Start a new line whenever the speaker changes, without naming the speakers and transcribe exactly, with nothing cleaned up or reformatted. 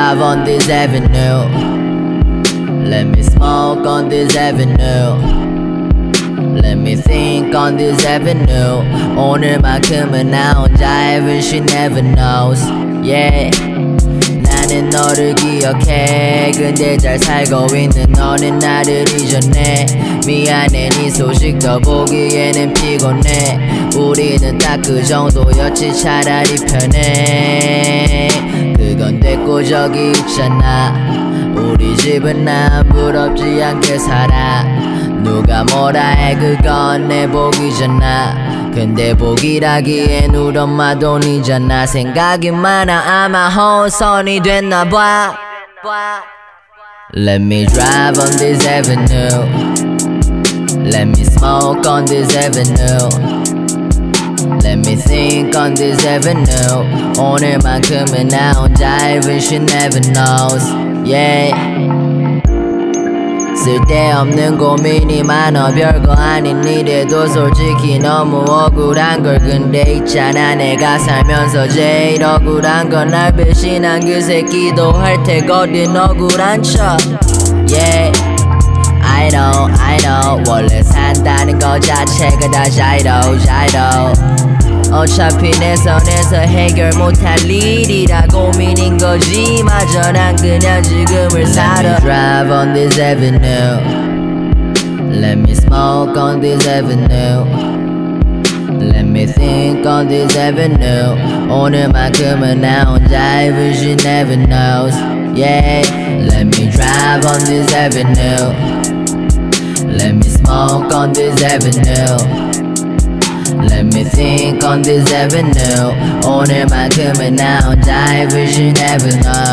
drive on this avenue. Let me smoke on this avenue. Let me think on this avenue. 오늘만큼은 나 혼자 even she never knows. Yeah. 나는 너를 기억해. 근데 잘 살고 있는 너는 나를 잊었네. 미안해 네 소식도 보기에는 피곤해. 우리는 딱 그 정도였지 차라리 편해. 그건 됐고 저기 있잖아. 우리 집은 난 부럽지 않게 살아. 누가 뭐라 해 그건 내 복이잖아. 근데 복이라기엔 우리 엄마 돈이잖아. 생각이 많아 아마 혼선이 됐나봐. Let me drive on this avenue. Let me smoke on this avenue. Let me think on this avenue. 오늘만큼은 나 혼자 even she never knows. Yeah. 쓸데없는 고민이 많아. 별거 아닌 일에도 솔직히 너무 억울한 걸. 근데 있잖아 내가 살면서 제일 억울한 건 날 배신한 그 새끼도 할 테거든 억울한 척. Yeah I know I know 원래 산다는 거 자체가 다 자이로 자이로. 어차피 내 선에서 해결 못할 일이라 고민인 거지. 마저 난 그냥 지금을 살아. Let me drive on this avenue. Let me smoke on this avenue. Let me think on this avenue. 오늘만큼은 나 혼자 even she never knows. Yeah. Let me drive on this avenue. Let me smoke on this avenue. Let me think on this avenue. 오늘만큼은 나 혼자 even she never knows.